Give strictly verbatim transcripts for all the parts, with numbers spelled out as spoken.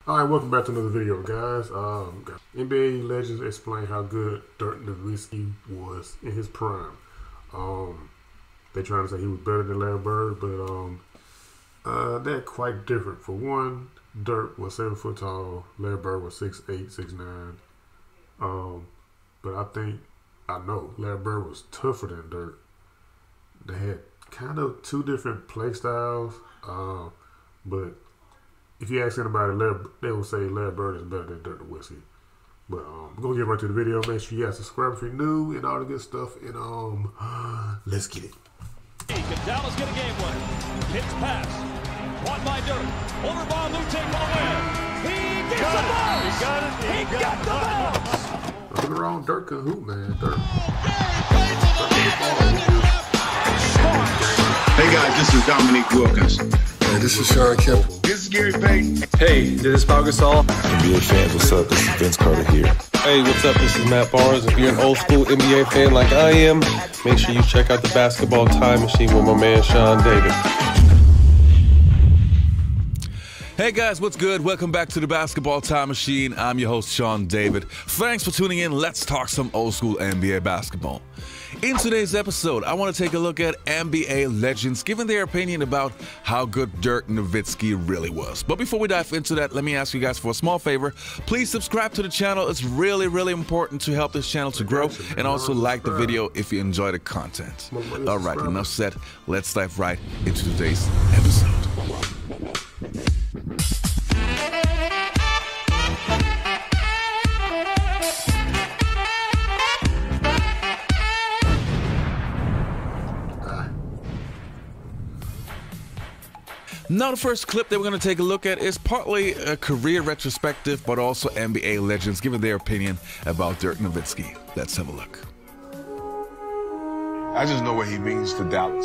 Alright, welcome back to another video, guys. Um, N B A legends explain how good Dirk Nowitzki was in his prime. Um, they trying to say he was better than Larry Bird, but um, uh, they're quite different. For one, Dirk was seven foot tall. Larry Bird was six eight, six nine. Um, but I think I know Larry Bird was tougher than Dirk. They had kind of two different play styles, uh, but if you ask anybody, Larry, they will say Larry Bird is better than Dirk Nowitzki. But um, we're going to get right to the video. Make sure you guys subscribe if you're new and all the good stuff. And um, let's get it. Can Dallas get a game winner? Hits pass. Won by Dirk. Over ball, Lute for the win. He gets the ball. He got it. He, he got, got the ball. Nothing wrong. Dirk can hoop, man. Dirk. Hey guys, this is Dominique Wilkins. Hey, this is Sean Kemp. This is Gary Payton. Hey, this is Pau Gasol. N B A fans, what's up? This is Vince Carter here. Hey, what's up? This is Matt Barnes. If you're an old school N B A fan like I am, make sure you check out the Basketball Time Machine with my man Sean David. Hey guys, what's good? Welcome back to the Basketball Time Machine. I'm your host, Sean David. Thanks for tuning in. Let's talk some old school N B A basketball. In today's episode, I want to take a look at N B A legends giving their opinion about how good Dirk Nowitzki really was. But before we dive into that, let me ask you guys for a small favor. Please subscribe to the channel. It's really, really important to help this channel to grow. And also like the video if you enjoy the content. All right, enough said. Let's dive right into today's episode. Now, the first clip that we're going to take a look at is partly a career retrospective, but also N B A legends giving their opinion about Dirk Nowitzki. Let's have a look. I just know what he means to Dallas.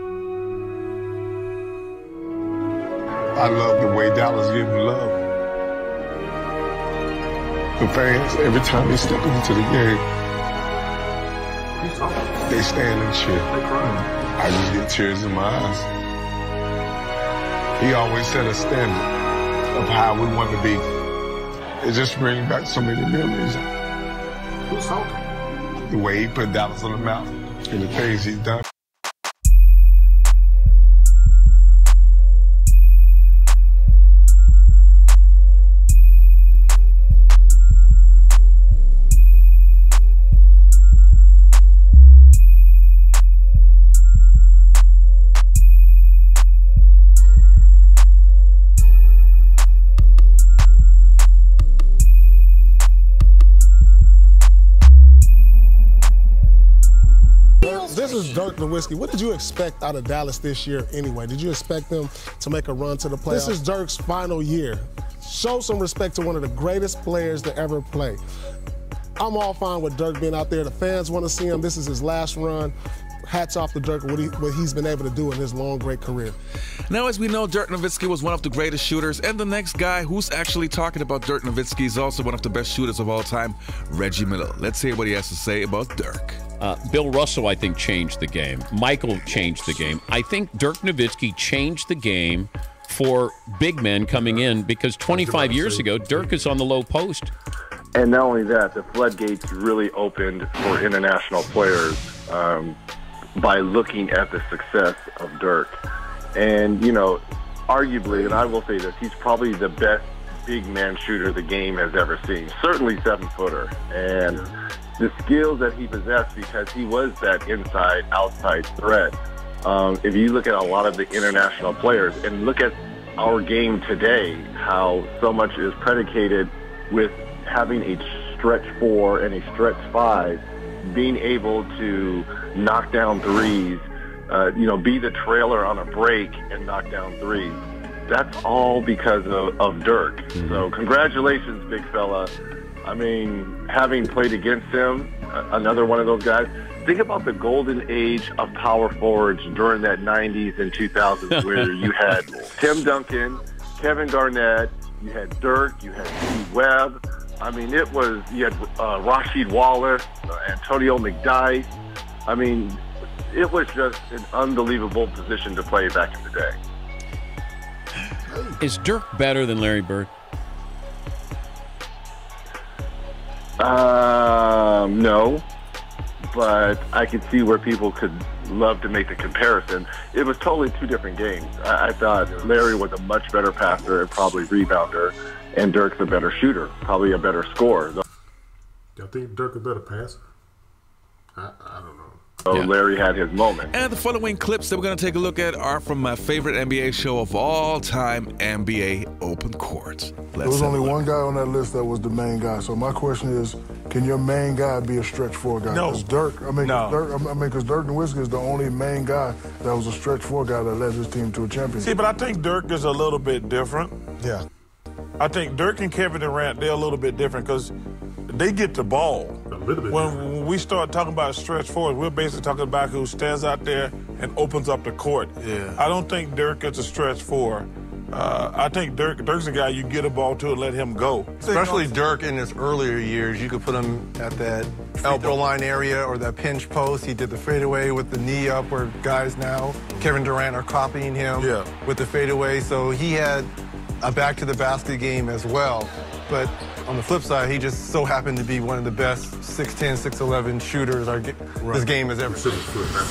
I love the way Dallas gives him love. The fans, every time they step into the game, they stand and cheer. I just get tears in my eyes. He always set a standard of how we want to be. It just brings back so many memories. Who's talking? The way he put Dallas on the map and the things he's done. This is Dirk Nowitzki. What did you expect out of Dallas this year anyway? Did you expect them to make a run to the playoffs? This is Dirk's final year. Show some respect to one of the greatest players to ever play. I'm all fine with Dirk being out there. The fans want to see him. This is his last run. Hats off to Dirk, what, he, what he's been able to do in his long, great career. Now, as we know, Dirk Nowitzki was one of the greatest shooters, and the next guy who's actually talking about Dirk Nowitzki is also one of the best shooters of all time, Reggie Miller. Let's hear what he has to say about Dirk. Uh, Bill Russell, I think, changed the game. Michael changed the game. I think Dirk Nowitzki changed the game for big men coming in because twenty-five years ago, Dirk is on the low post. And not only that, the floodgates really opened for international players um, by looking at the success of Dirk. And, you know, arguably, and I will say this, he's probably the best big man shooter the game has ever seen. Certainly seven-footer. And the skills that he possessed, because he was that inside-outside threat. Um, if you look at a lot of the international players and look at our game today, how so much is predicated with having a stretch four and a stretch five, being able to knock down threes, uh, you know, be the trailer on a break and knock down threes. That's all because of, of Dirk. Mm-hmm. So congratulations, big fella. I mean, having played against him, another one of those guys, think about the golden age of power forwards during that nineties and two thousands where you had Tim Duncan, Kevin Garnett, you had Dirk, you had Steve Webb. I mean, it was, you had uh, Rasheed Wallace, uh, Antonio McDyess. I mean, it was just an unbelievable position to play back in the day. Is Dirk better than Larry Bird? Um, no, but I could see where people could love to make the comparison. It was totally two different games. I, I thought Larry was a much better passer and probably rebounder, and Dirk's a better shooter, probably a better scorer. I think Dirk a better passer. I, I don't know. So Yeah. Larry had his moment. And the following clips that we're going to take a look at are from my favorite N B A show of all time, N B A Open Court. Let's There was have only a look. one guy on that list that was the main guy. So my question is, can your main guy be a stretch four guy? No. 'Cause Dirk, I mean, No. 'cause Dirk, I mean, because Dirk Nowitzki is the only main guy that was a stretch four guy that led his team to a championship. See, but I think Dirk is a little bit different. Yeah. I think Dirk and Kevin Durant, they're a little bit different because they get the ball. A little bit. When, when we start talking about stretch forward, we're basically talking about who stands out there and opens up the court. Yeah. I don't think Dirk is a stretch four. Uh, I think Dirk Dirk's a guy you get a ball to and let him go. Especially Dirk in his earlier years, you could put him at that elbow line area or that pinch post. He did the fadeaway with the knee up where guys now, Kevin Durant, are copying him Yeah. with the fadeaway. So he had a back to the basket game as well. But on the flip side, he just so happened to be one of the best six ten, six eleven shooters our, this game has ever seen.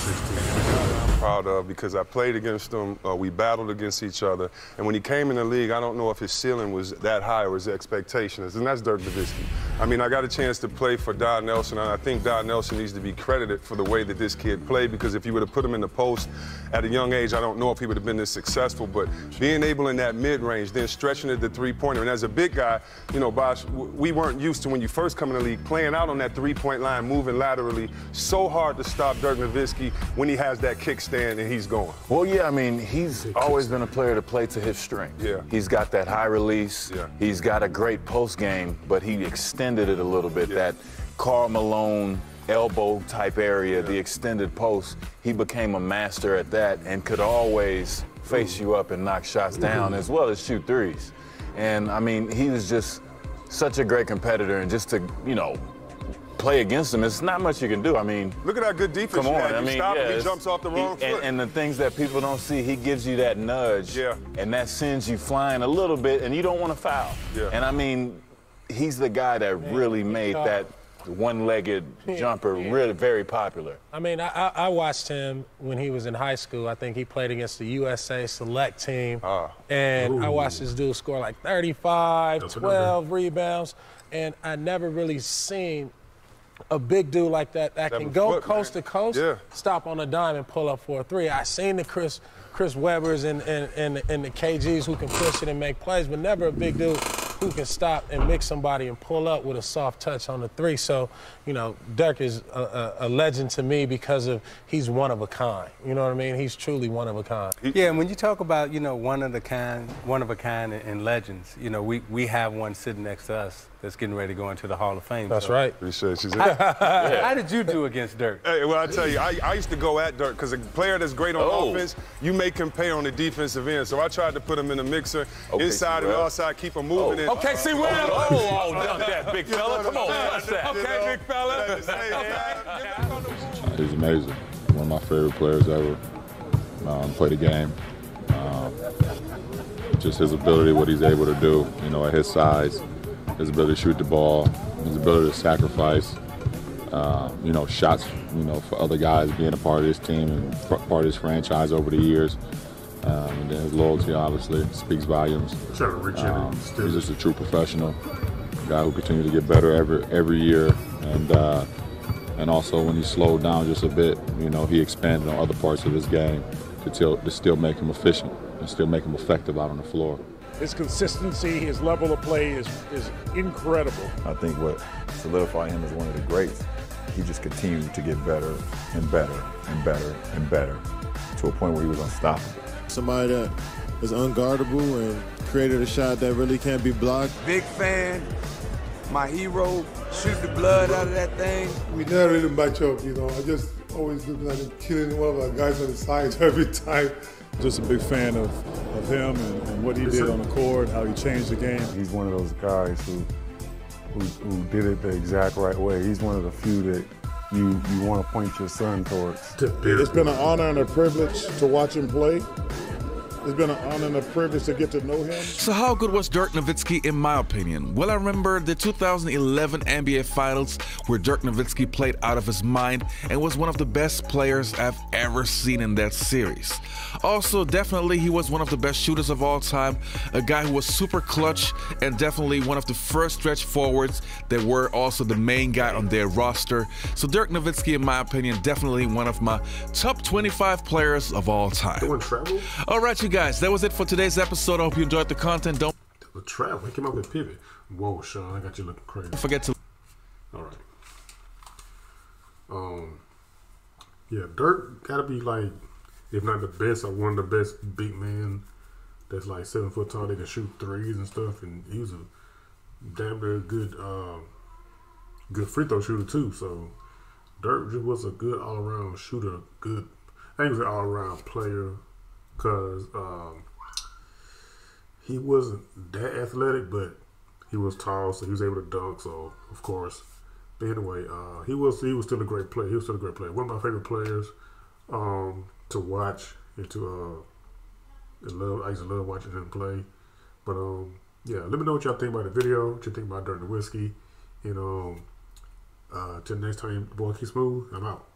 Proud of because I played against him, uh, we battled against each other, and when he came in the league, I don't know if his ceiling was that high or his expectations, and that's Dirk Nowitzki. I mean, I got a chance to play for Don Nelson, and I think Don Nelson needs to be credited for the way that this kid played, because if you would have put him in the post at a young age, I don't know if he would have been this successful, but being able in that mid-range, then stretching it to three-pointer, and as a big guy, you know, Bosh, we weren't used to when you first come in the league, playing out on that three-point line, moving laterally, so hard to stop Dirk Nowitzki when he has that kickstand and he's going. Well, yeah, I mean, he's always been a player to play to his strength. Yeah. He's got that high release. Yeah. He's got a great post game, but he extended it a little bit. Yeah. That Karl Malone elbow type area, yeah. The extended post, he became a master at that and could always face you up and knock shots down as well as shoot threes. And I mean, he was just such a great competitor, and just to, you know, play against him, it's not much you can do. I mean, look at how good defense come you on, had. I You mean, stop yeah, him, he jumps off the wrong he, foot. And, and the things that people don't see, he gives you that nudge, yeah. and that sends you flying a little bit, and you don't want to foul. Yeah. And I mean, he's the guy that really made that one-legged jumper really very popular. I mean, I, I watched him when he was in high school. I think he played against the U S A select team. Ah. And Ooh. I watched this dude score like thirty-five, twelve rebounds. And I never really seen a big dude like that that Seven can go foot, coast man. to coast, Yeah. stop on a dime and pull up for a three. I seen the Chris Chris Webbers and, and, and, and the K Gs who can push it and make plays, but never a big dude who can stop and mix somebody and pull up with a soft touch on the three. So, you know, Dirk is a, a, a legend to me because of he's one of a kind. You know what I mean? He's truly one of a kind. Yeah, and when you talk about, you know, one of the kind, one of a kind and, and legends, you know, we, we have one sitting next to us that's getting ready to go into the Hall of Fame. That's so. right. Appreciate you. yeah. How did you do against Dirk? Hey, well, I tell you, I, I used to go at Dirk because a player that's great on Oh. offense, you make him pay on the defensive end. So I tried to put him in the mixer, Okay, inside and well. outside, keep him moving. Oh. And, Okay, see, well, oh, oh, dunk that, big fella. Come on, touch that. Okay, big fella. He's amazing. One of my favorite players ever. Um, play the game. Um, just his ability, what he's able to do, you know, at his size, his ability to shoot the ball, his ability to sacrifice, uh, you know, shots, you know, for other guys being a part of this team and part of this franchise over the years. Um, and then his loyalty, obviously, speaks volumes. Um, he's just a true professional, a guy who continues to get better every every year. And uh, and also when he slowed down just a bit, you know, he expanded on other parts of his game to, till, to still make him efficient and still make him effective out on the floor. His consistency, his level of play is, is incredible. I think what solidified him as one of the greats, he just continued to get better and better and better and better to a point where he was unstoppable. Somebody that is unguardable and created a shot that really can't be blocked. Big fan, my hero, shoot the blood out of that thing. We never really match up, you know. I just always look like him killing one of our guys on the sides every time. Just a big fan of, of him and, and what he did on the court, how he changed the game. He's one of those guys who, who who did it the exact right way. He's one of the few that you you want to point your son towards. It's been an honor and a privilege to watch him play. it's been an honor and a privilege to get to know him. So how good was Dirk Nowitzki in my opinion? Well, I remember the two thousand eleven N B A Finals where Dirk Nowitzki played out of his mind and was one of the best players I've ever seen in that series. Also, definitely he was one of the best shooters of all time, a guy who was super clutch and definitely one of the first stretch forwards that were also the main guy on their roster. So Dirk Nowitzki, in my opinion, definitely one of my top twenty-five players of all time. All right, you guys, that was it for today's episode. I hope you enjoyed the content. Don't the travel. He came up with pivot. Whoa, Sean, I got you looking crazy. Don't forget to. All right. Um. Yeah, Dirk gotta be like, if not the best, or one of the best big men that's like seven foot tall. They can shoot threes and stuff, and he was a damn near good, uh, good free throw shooter too. So Dirk just was a good all around shooter. Good, I think he was an all around player because um, he wasn't that athletic, but he was tall, so he was able to dunk. So of course, but anyway, uh, he was he was still a great player. He was still a great player. One of my favorite players um, to watch and to uh, I love. I used to love watching him play. But um, yeah, let me know what y'all think about the video. What you think about Dirk Nowitzki. You know, uh, till next time, boy, keep smooth. I'm out.